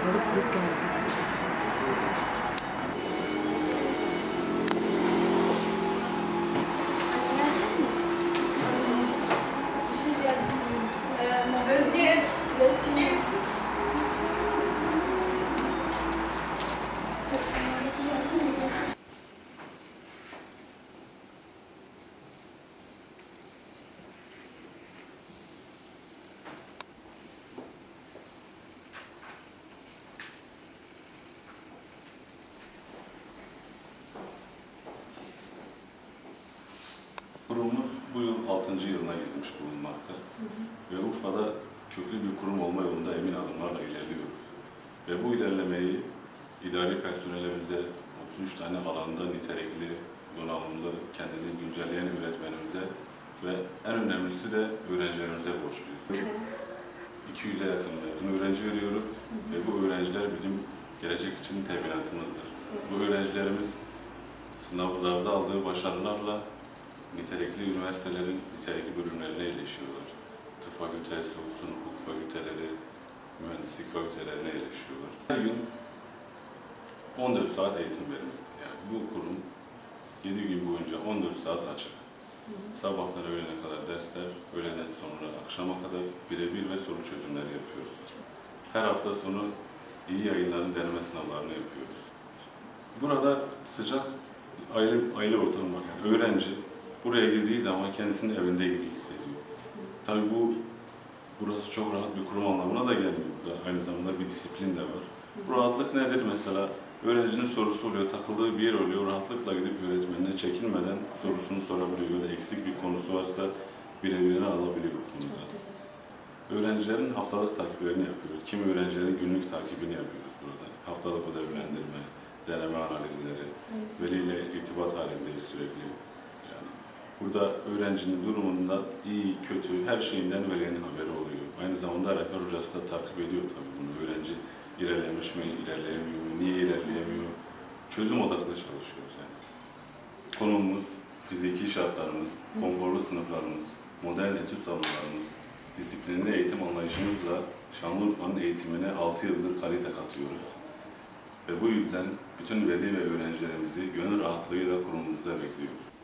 kalabalık grup geldi. Özge, iyi misin? Kurumumuz bu yıl 6. yılına girmiş bulunmakta. Ve Urfa'da köklü bir kurum olma yolunda emin adımlarla ilerliyoruz. Ve bu ilerlemeyi idari personelimize, 33 tane alanda nitelikli, donanımlı, kendini güncelleyen öğretmenimize ve en önemlisi de öğrencilerimize borçluyuz. 200'e yakın mezun öğrenci veriyoruz ve bu öğrenciler bizim gelecek için teminatımızdır. Bu öğrencilerimiz sınavlarda aldığı başarılarla nitelikli üniversitelerin nitelikli bölümlerine yerleşiyorlar. Tıp fakültesi olsun, hukuk fakülteleri, mühendislik fakültelerine yerleşiyorlar. Her gün 14 saat eğitim verilmekte. Yani bu kurum 7 gün boyunca 14 saat açık. Sabahtan öğlene kadar dersler, öğleden sonra akşama kadar birebir ve soru çözümleri yapıyoruz. Her hafta sonu iyi yayınların deneme sınavlarını yapıyoruz. Burada sıcak aile ortamı var. Yani öğrenci buraya girdiği zaman kendisini evinde gibi hissediyor. Tabii burası çok rahat bir kurum anlamına da gelmiyor. Burada aynı zamanda bir disiplin de var. Bu rahatlık nedir mesela? Öğrencinin sorusu oluyor, takıldığı bir yer oluyor. Rahatlıkla gidip öğretmenine çekinmeden sorusunu sorabiliyor. Ya da eksik bir konusu varsa birebirini alabiliyor burada. Öğrencilerin haftalık takiplerini yapıyoruz. Kimi öğrencilerin günlük takibini yapıyoruz burada. Haftalık ödevlendirme, deneme analizleri, veliyle irtibat halindeyiz sürekli. Burada öğrencinin durumunda iyi, kötü, her şeyinden velinin haberi oluyor. Aynı zamanda rehber hocası da takip ediyor tabii bunu. Öğrenci ilerlemiş mi, ilerleyemiyor mu, niye ilerleyemiyor? Çözüm odaklı çalışıyoruz yani. Konumuz, fiziki şartlarımız, konforlu sınıflarımız, modern etüt salonlarımız, disiplinli eğitim anlayışımızla Şanlıurfa'nın eğitimine 6 yıldır kalite katıyoruz. Ve bu yüzden bütün veli ve öğrencilerimizi gönül rahatlığıyla kurumumuza bekliyoruz.